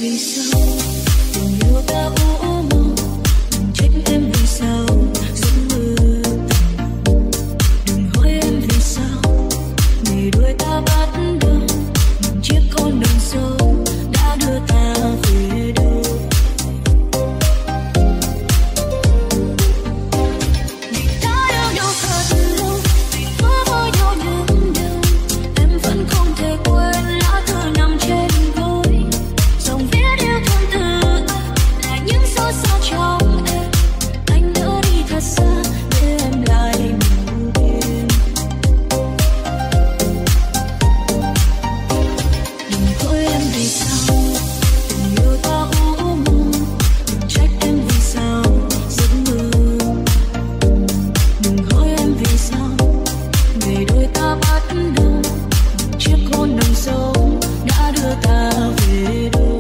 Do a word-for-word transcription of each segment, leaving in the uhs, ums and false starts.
vì sao tình yêu ta u mờ, đừng trách em vì sao giấc mơ. Đừng hỏi em vì sao ngày đôi ta bắt đầu, một chiếc con đường sâu đã đưa ta về đâu. Mình đã yêu nhau thật lâu, mình hứa với nhau những điều em vẫn không thể quên. Lá thư nằm trên gối, dòng viết yêu thương từ anh là những xót xa trong em. Anh đã đi thật xa để em lại ngủ yên. Đừng hỏi em vì sao tình yêu ta u mờ, đừng trách em vì sao giấc mơ. Đừng hỏi em vì sao ngày đôi ta bắt đầu, một chiếc hôn nồng sâu đã đưa ta về đâu.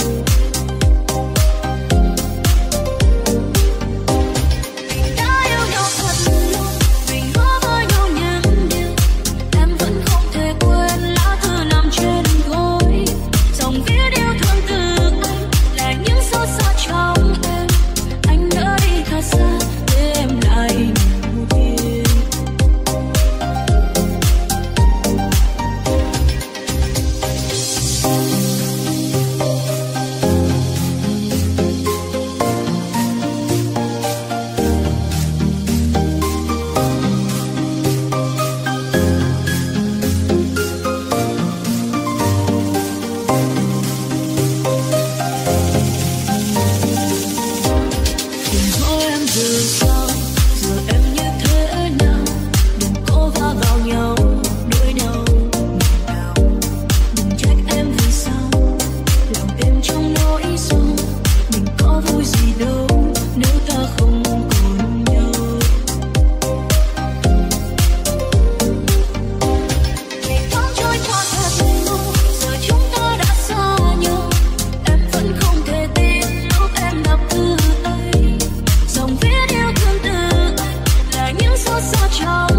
Mình đã yêu nhau thật lâu, mình hứa với nhau những điều em vẫn không thể quên. Lá thư nằm trên gối, dòng viết yêu thương từ anh là những xót xa trong em. Anh đã đi thật xa để em lại ngủ yên. Đừng hỏi em vì sao giờ em như thế nào, đừng cố va vào nhau đôi nhau ngày nào. Đừng trách em vì sao lòng em trong nỗi sâu, mình có vui gì đâu nếu ta không còn nhau. Ngày tháng trôi qua thật lâu, giờ chúng ta đã xa nhau. Em vẫn không thể tin lúc em đọc thư ấy, dòng viết yêu thương từ anh là những xót xa trong